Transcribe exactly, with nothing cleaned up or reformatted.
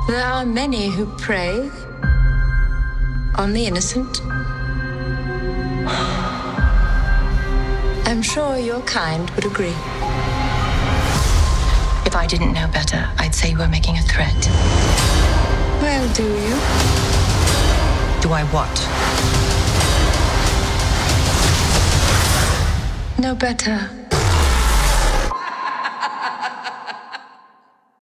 There are many who prey on the innocent. I'm sure your kind would agree. If I didn't know better, I'd say you were making a threat. Well, do you? Do I what? No better.